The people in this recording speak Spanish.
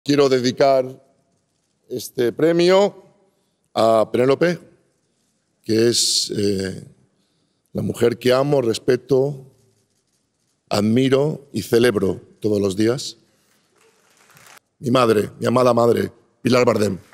Quiero dedicar este premio a Penélope, que es la mujer que amo, respeto, admiro y celebro todos los días. Mi madre, mi amada madre, Pilar Bardem.